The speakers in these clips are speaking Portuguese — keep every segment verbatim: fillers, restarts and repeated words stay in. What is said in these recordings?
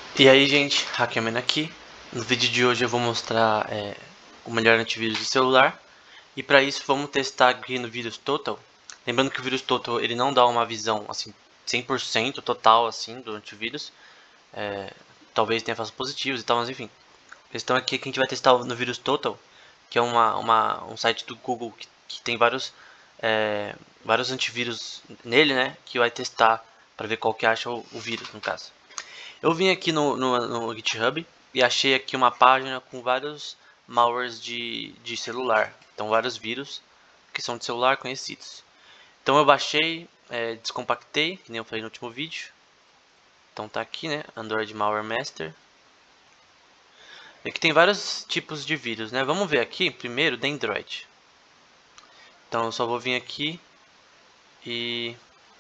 E aí, gente, Hackerman aqui. No vídeo de hoje eu vou mostrar é, o melhor antivírus de celular. E para isso vamos testar aqui no VirusTotal. Lembrando que o VirusTotal ele não dá uma visão assim cem por cento total assim do antivírus. É, talvez tenha falsos positivos e tal, mas enfim. A questão aqui é que a gente vai testar no VirusTotal, que é uma, uma, um site do Google que, que tem vários, é, vários antivírus nele, né? Que vai testar para ver qual que acha o, o vírus, no caso. Eu vim aqui no, no, no GitHub e achei aqui uma página com vários malwares de, de celular. Então vários vírus que são de celular conhecidos. Então eu baixei, é, descompactei, que nem eu falei no último vídeo. Então tá aqui, né, Android Malware Master. Aqui tem vários tipos de vírus, né. Vamos ver aqui primeiro da Android. Então eu só vou vir aqui e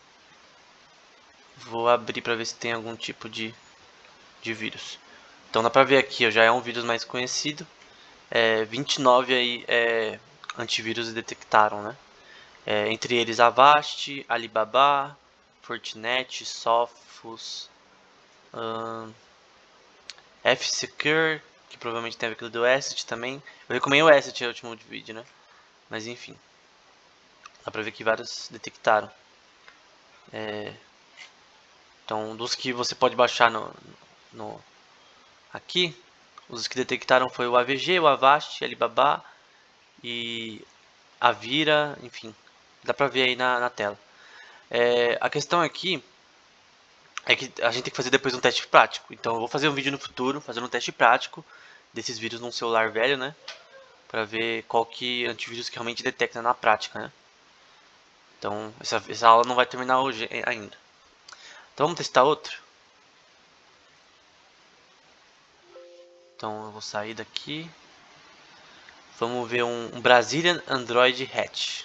vou abrir para ver se tem algum tipo de, de vírus. Então dá pra ver aqui, ó, já é um vírus mais conhecido. É, vinte e nove aí, é, antivírus detectaram, né? É, entre eles Avast, Alibaba, Fortinet, Sophos, hum, F-Secure, que provavelmente tem aquilo do Asset também. Eu recomendo o Asset no último vídeo, né? Mas enfim, dá pra ver que vários detectaram. É, então, dos que você pode baixar no, no aqui, os que detectaram foi o A V G, o Avast, Alibaba e a Vira, enfim, dá pra ver aí na, na tela. É, a questão aqui é que a gente tem que fazer depois um teste prático. Então eu vou fazer um vídeo no futuro, fazendo um teste prático desses vírus num celular velho, né? Pra ver qual que antivírus que realmente detecta na prática, né? Então essa, essa aula não vai terminar hoje ainda. Então vamos testar outro. Então eu vou sair daqui. Vamos ver um, um Brazilian Android Hatch.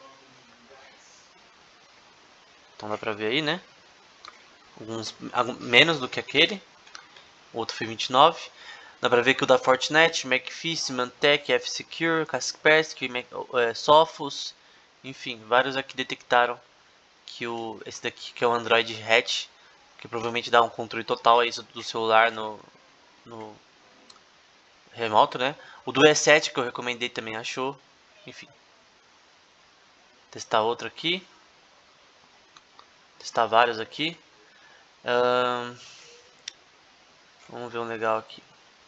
Então dá pra ver aí, né? Alguns, alguns menos do que aquele. O outro foi vinte e nove. Dá pra ver que o da Fortinet, McAfee, Symantec, F-Secure, Kaspersky, é, Sophos, enfim, vários aqui detectaram que o, esse daqui que é o Android Hatch, que provavelmente dá um controle total aí do celular no, no remoto, né? O do E sete que eu recomendei também achou, enfim. Testar outro aqui. Testar vários aqui. Um, vamos ver um legal aqui.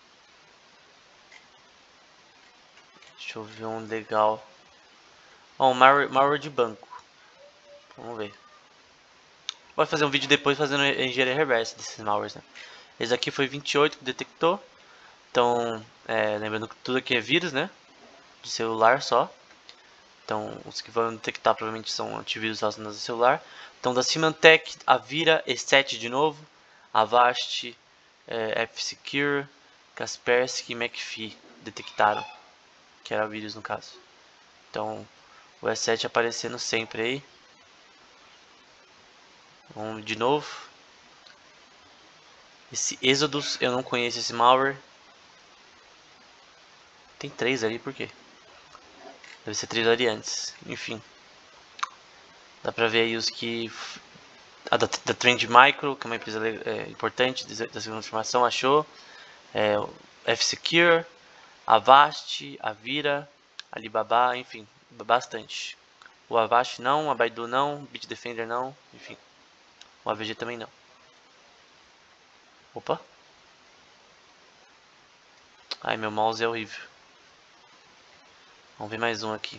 Deixa eu ver um legal. Ó, um malware, malware de banco. Vamos ver. Vai fazer um vídeo depois fazendo engenharia reversa desses malwares, né? Esse aqui foi vinte e oito que detectou. Então, é, lembrando que tudo aqui é vírus, né? De celular só. Então, os que vão detectar provavelmente são antivírus relacionados ao celular. Então, da Symantec, Avira, E sete de novo, Avast, é, F-Secure, Kaspersky e McAfee detectaram. Que era vírus no caso. Então, o E sete aparecendo sempre aí. Vamos de novo. Esse Exodus, eu não conheço esse malware. Tem três ali, por quê? Deve ser três variantes. Enfim. Dá pra ver aí os que... A da, da Trend Micro, que é uma empresa é, importante da segunda informação, achou. É, F-Secure, Avast, Avira, Alibaba, enfim, bastante. O Avast não, a Baidu não, Bitdefender não, enfim. O A V G também não. Opa. Ai, meu mouse é horrível. Vamos ver mais um aqui.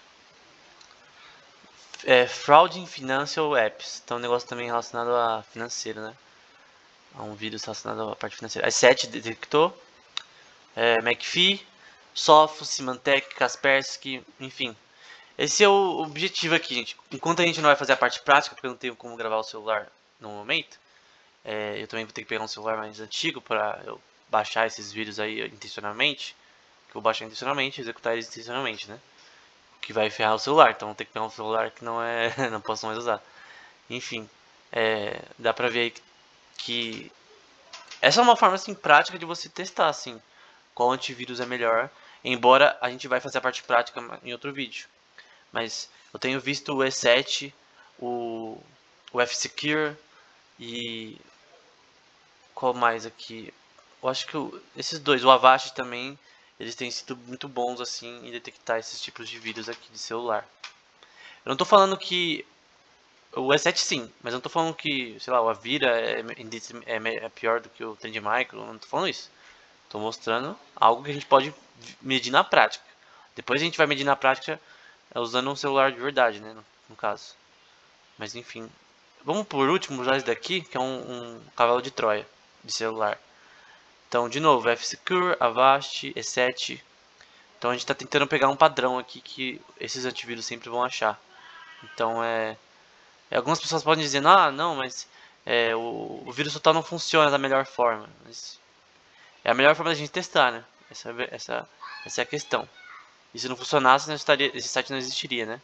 É, Fraud in Financial Apps. Então, um negócio também relacionado a financeiro, né? A um vírus relacionado à parte financeira. A sete detectou. É, McAfee, Sophos, Symantec, Kaspersky, enfim. Esse é o objetivo aqui, gente. Enquanto a gente não vai fazer a parte prática, porque eu não tenho como gravar o celular no momento, é, eu também vou ter que pegar um celular mais antigo para eu baixar esses vírus aí intencionalmente. Que eu baixar intencionalmente, executar eles intencionalmente, né? Que vai ferrar o celular, então vou ter que pegar um celular que não é, não posso mais usar. Enfim, é, dá pra ver aí que, que essa é uma forma assim prática de você testar assim qual antivírus é melhor, embora a gente vai fazer a parte prática em outro vídeo. Mas eu tenho visto o E sete, o, o F-Secure e qual mais aqui? Eu acho que o, esses dois, o Avast também, eles têm sido muito bons assim em detectar esses tipos de vírus aqui de celular. Eu não tô falando que o E sete sim, mas eu não tô falando que, sei lá, o Avira é, é, é pior do que o Trend Micro, eu não tô falando isso. Tô mostrando algo que a gente pode medir na prática. Depois a gente vai medir na prática usando um celular de verdade, né, no, no caso. Mas enfim, vamos por último usar esse daqui, que é um, um cavalo de Troia de celular. Então, de novo, F-Secure, Avast, E sete. Então a gente está tentando pegar um padrão aqui que esses antivírus sempre vão achar. Então, é, é algumas pessoas podem dizer, ah, não, mas é, o, o vírus total não funciona da melhor forma. Mas é a melhor forma da gente testar, né? Essa, essa, essa é a questão. E se não funcionasse, não estaria, esse site não existiria, né?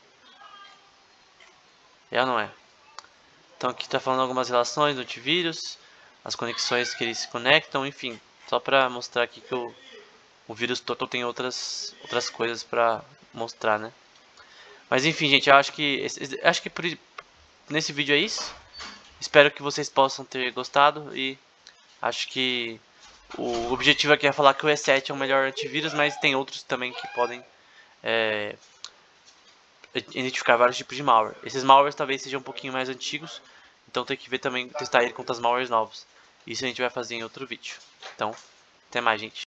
É ou não é? Então aqui está falando algumas relações do antivírus, as conexões que eles se conectam, enfim. Só para mostrar aqui que o, o vírus total tem outras, outras coisas para mostrar, né? Mas enfim, gente, eu acho que, acho que por, nesse vídeo é isso. Espero que vocês possam ter gostado e acho que o objetivo aqui é falar que o E sete é o melhor antivírus, mas tem outros também que podem é, identificar vários tipos de malware. Esses malwares talvez sejam um pouquinho mais antigos, então tem que ver também, testar ele contra as malwares novos. Isso a gente vai fazer em outro vídeo. Então, até mais, gente.